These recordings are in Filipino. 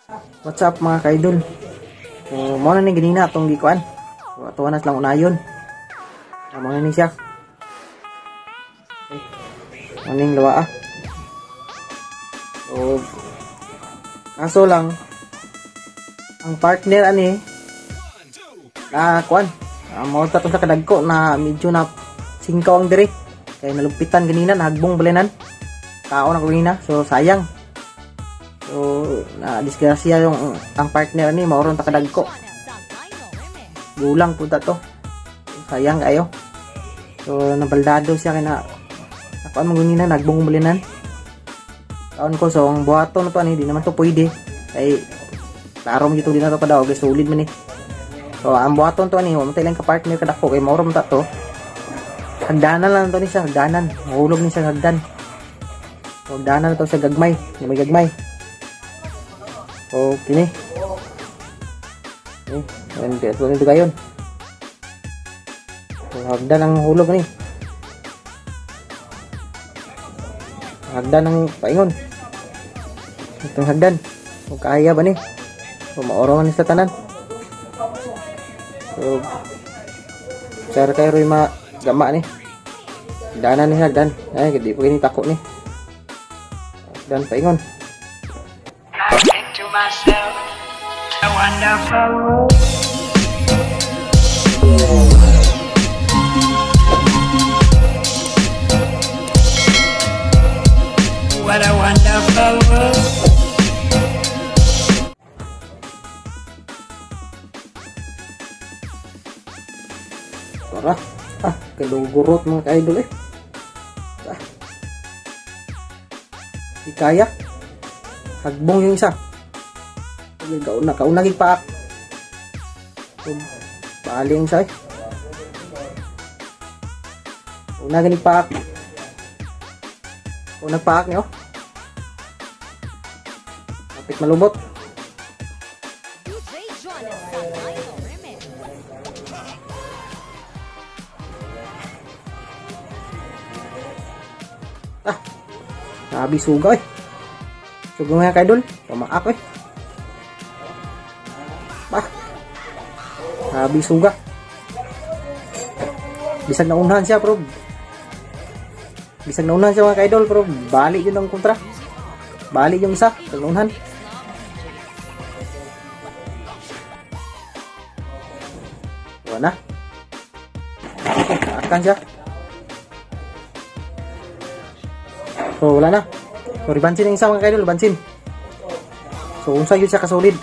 What's up mga kaidol? So, mo na ni ganina atong gikuan. So, ato na lang unayon. Mo na ni siya. Maning lawa ah. So, kaso lang ang partner ani kuan. Mo ta sa kadagko na medyo na singkaw ang diri. Kay nalumpitan ganina, nahagbong balenan. Tao na ganina. So, sayang. So, na-disgrasya yung ang partner ni mauron ta kadagko. Gulang punta to. Sayang kayo. So, nabaldado siya kay na ako ang ganina, nagbong balinan. Taon ko, so ang buhato na to ani, di naman to pwede. Kay klaro mo dito din na to kada og solid man ni. So, ang buhaton to ani, matay lang ka partner kadako kay mauron ta to. Hagdanan lang to ni siya, hagdanan. Mahulog ni siya hagdan. So, hagdanan na to sa gagmay, may gagmay. Okay nih. Nanti aturan itu gayon. Hagdan ang hulog nih. Hagdan ang paingon. Itong hagdan. Kung kaya ba nih? Kung maorongan sa tanan. So, cara kayo rin magama nih. Hagdanan nih hagdan. Ay, hindi po gini tako nih. Hagdan paingon. Myself a wonderful world. What a wonderful world. Tara, kalugurot mga ka-idol eh. Di kaya. Hagbong yung isa. Kauna gipaak. Baling say. Una gani paak. Una paak niyo. Kapit malubot. Sabi suga eh. Suga mga kaidol. Pamaak eh. Sabi suga. Bisag naunahan siya bro. Bisag naunahan siya mga ka-idol bro. Balik yun ang kontra. Balik yung isa. Bisag naunahan. Wala na. Akan siya. So wala na. So ribansin yung isa mga ka-idol. Ribansin. So unsa yun siya kasolid.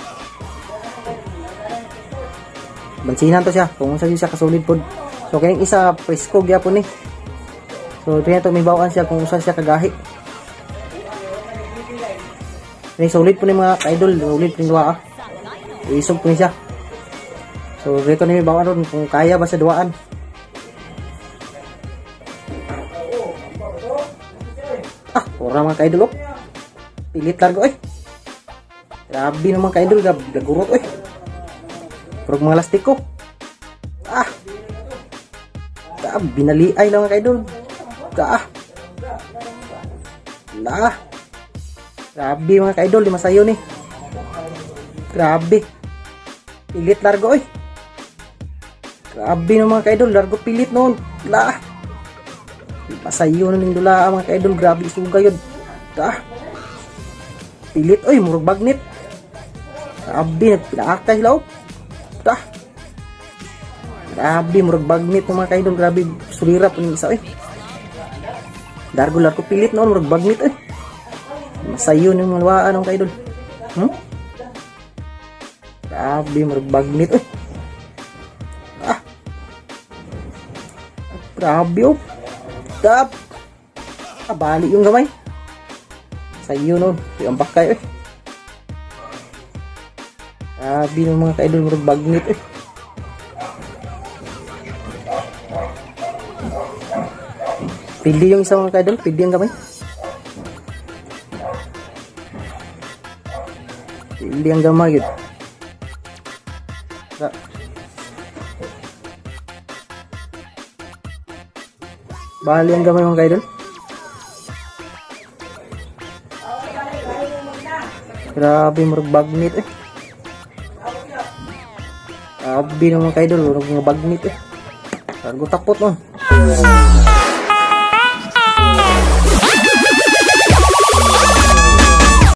Bansinan to siya kung saan siya kasolid pod. So kayong isa presko gyapon ni. So ito may bawaan siya kung saan siya kagahi. Ni solid po ni mga idol, solid pin duwa ah. Isog po ni siya. So dito ni may bawaan ron kung kaya ba sa duwaan. Ora mga idol oh. Pilit largo eh. Grabe naman ka idol, gagurot eh. Pero mga lastik ko. Binaliay lang mga kaidol. Grabe mga kaidol, di masayo ni. Grabe. Pilit largo eh. Grabe no mga kaidol, largo pilit noon. Di masayo na ning dula mga kaidol, grabe isuga yun. Pilit oy, murag bagnet. Grabe, nagpinaakay sila oh. Grabe, murag bagnet ng mga kaidol. Grabe, sulira po yung isa eh. Dargular ko pilit noon, murag bagnet eh. Masayo yung malawaan ng kaidol. Grabe, murag bagnet eh. Grabe oh. Bali yung gamay. Sayo noon, yung bakay eh. Grabe ng mga kaidol, murag bagnet eh. Pili yung isang mga kaidol, pili yung gamay. Pili yung gamay yun. Bali ang gamay mga kaidol. Grabe murag bagnit eh. Grabe naman kayo dulu, bagnit eh. Targo tapot no.